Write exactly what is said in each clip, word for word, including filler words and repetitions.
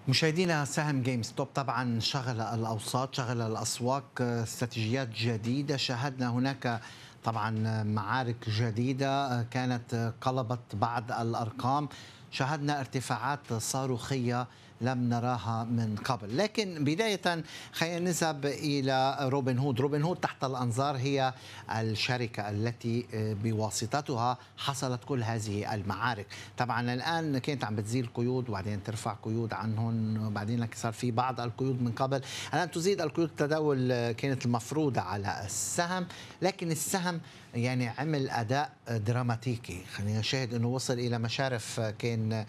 مشاهدينا، سهم جيم ستوب طبعا شغل الأوساط، شغل الأسواق، استراتيجيات جديدة. شاهدنا هناك طبعا معارك جديدة كانت قلبت بعض الأرقام، شاهدنا ارتفاعات صاروخية لم نراها من قبل. لكن بداية خلينا نذهب إلى روبن هود. روبن هود تحت الأنظار هي الشركة التي بواسطتها حصلت كل هذه المعارك. طبعا الآن كانت عم بتزيل قيود وبعدين ترفع قيود عنهم، وبعدين صار في بعض القيود من قبل، الآن تزيد القيود. التداول كانت المفروضة على السهم، لكن السهم يعني عمل أداء دراماتيكي. خلينا نشاهد أنه وصل إلى مشارف كان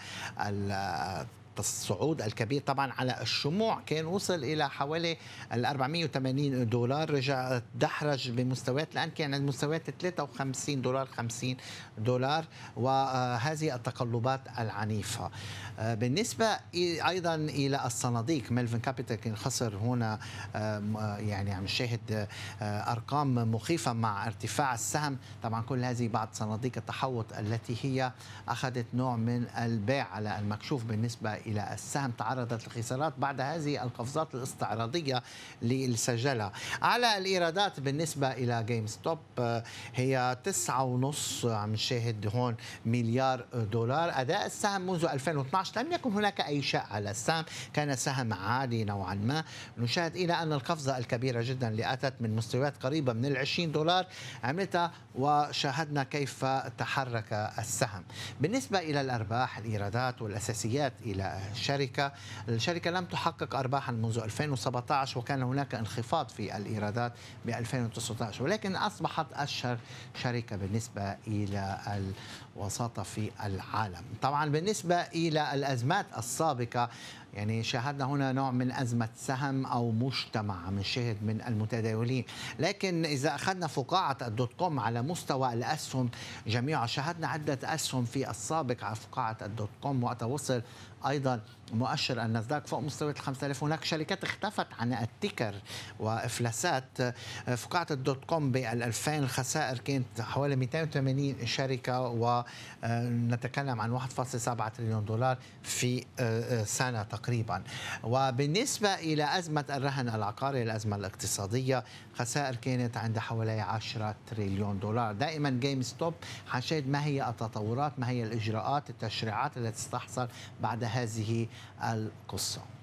الصعود الكبير طبعا على الشموع، كان وصل الى حوالي ال أربعمئة وثمانين دولار، رجع دحرج بمستويات الان كان المستويات ثلاثة وخمسين دولار خمسين دولار، وهذه التقلبات العنيفه. بالنسبه ايضا الى الصناديق، ميلفين كابيتال كان خسر هنا، يعني عم نشاهد ارقام مخيفه مع ارتفاع السهم. طبعا كل هذه بعض صناديق التحوط التي هي اخذت نوع من البيع على المكشوف. بالنسبه الى السهم تعرضت لخسارات بعد هذه القفزات الاستعراضيه اللي سجلها. على الايرادات بالنسبه الى جيم ستوب هي تسعة ونص، عم نشاهد هون مليار دولار. اداء السهم منذ ألفين واثني عشر لم يكن هناك اي شيء على السهم، كان سهم عالي نوعا ما. نشاهد الى ان القفزه الكبيره جدا اللي اتت من مستويات قريبه من ال عشرين دولار عملتها، وشاهدنا كيف تحرك السهم. بالنسبه الى الارباح، الايرادات والاساسيات الى الشركه، الشركه لم تحقق ارباحا منذ ألفين وسبعة عشر، وكان هناك انخفاض في الايرادات ب ألفين وتسعة عشر، ولكن اصبحت اشهر شركه بالنسبه الى الوساطه في العالم. طبعا بالنسبه الى الازمات السابقه، يعني شاهدنا هنا نوع من أزمة سهم أو مجتمع عم نشاهد من المتداولين. لكن إذا أخذنا فقاعة الدوت كوم على مستوى الأسهم جميعا، شاهدنا عدة أسهم في السابق على فقاعة الدوت كوم، وقت وصل أيضا مؤشر الناسداك فوق مستوى خمسة آلاف. هناك شركات اختفت عن التكر وإفلاسات. فقاعة الدوت كوم بال ألفين الخسائر كانت حوالي مئتين وثمانين شركة، ونتكلم عن واحد فاصلة سبعة تريليون دولار في سنة تقريبا. وبالنسبة إلى أزمة الرهن العقاري، الأزمة الاقتصادية، خسائر كانت عند حوالي عشرة تريليون دولار. دائما جيم ستوب حنشاهد ما هي التطورات، ما هي الإجراءات، التشريعات التي ستحصل بعد هذه القصة.